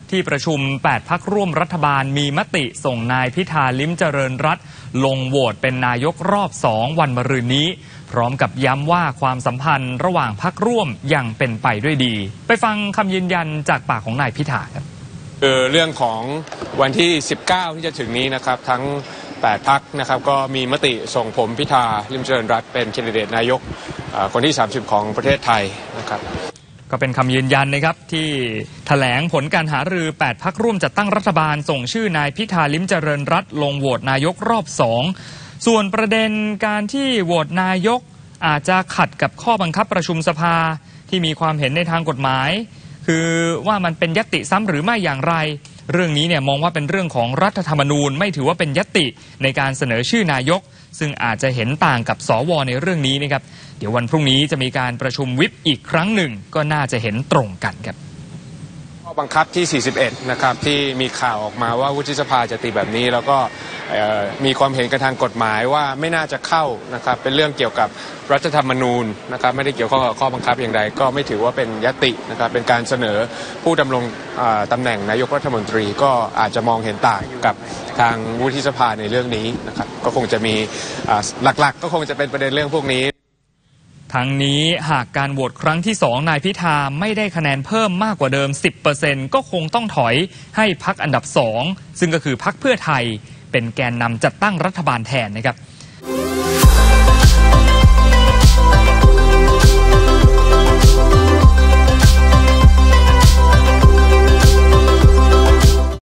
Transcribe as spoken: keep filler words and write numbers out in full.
ที่ประชุมแปดพรรคร่วมรัฐบาลมีมติส่งนายพิธาลิ้มเจริญรัตน์ลงโหวตเป็นนายกรอบสองวันมะรืนนี้พร้อมกับย้ำว่าความสัมพันธ์ระหว่างพรรคร่วมยังเป็นไปด้วยดีไปฟังคำยืนยันจากปากของนายพิธาครับคือเรื่องของวันที่สิบเก้าที่จะถึงนี้นะครับทั้งแปดพรรคนะครับก็มีมติส่งผมพิธาลิ้มเจริญรัตน์เป็นแคนดิเดตนายกคนที่สามสิบของประเทศไทยนะครับก็เป็นคำยืนยันนะครับที่แถลงผลการหารือแปดพรรคร่วมจัดตั้งรัฐบาลส่งชื่อนายพิธาลิ้มเจริญรัตน์ลงโหวตนายกรอบสองส่วนประเด็นการที่โหวตนายกอาจจะขัดกับข้อบังคับประชุมสภาที่มีความเห็นในทางกฎหมายคือว่ามันเป็นญัตติซ้ำหรือไม่อย่างไรเรื่องนี้เนี่ยมองว่าเป็นเรื่องของรัฐธรรมนูญไม่ถือว่าเป็นญัตติในการเสนอชื่อนายกซึ่งอาจจะเห็นต่างกับสวในเรื่องนี้นะครับเดี๋ยววันพรุ่งนี้จะมีการประชุมวิปอีกครั้งหนึ่งก็น่าจะเห็นตรงกันครับข้อบังคับที่สี่สิบเอ็ดนะครับที่มีข่าวออกมาว่าวุฒิสภาจะตีแบบนี้แล้วก็มีความเห็นกันทางกฎหมายว่าไม่น่าจะเข้านะครับเป็นเรื่องเกี่ยวกับรัฐธรรมนูญนะครับไม่ได้เกี่ยวข้องกับข้อบังคับอย่างใดก็ไม่ถือว่าเป็นญัตตินะครับเป็นการเสนอผู้ดำรงตำแหน่งนายกรัฐมนตรีก็อาจจะมองเห็นต่างกับทางวุฒิสภาในเรื่องนี้นะครับก็คงจะมีหลักๆก็คงจะเป็นประเด็นเรื่องพวกนี้ทั้งนี้หากการโหวตครั้งที่สองนายพิธาไม่ได้คะแนนเพิ่มมากกว่าเดิม สิบเปอร์เซ็นต์ ก็คงต้องถอยให้พรรคอันดับสองซึ่งก็คือพรรคเพื่อไทยเป็นแกนนำจัดตั้งรัฐบาลแทนนะครับ